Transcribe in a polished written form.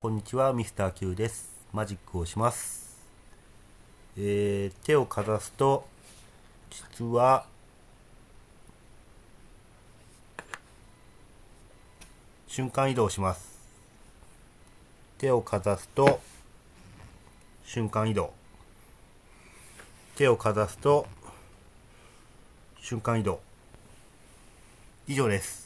こんにちは、ミスター Q です。マジックをします。手をかざすと、実は、瞬間移動します。手をかざすと、瞬間移動。手をかざすと、瞬間移動。以上です。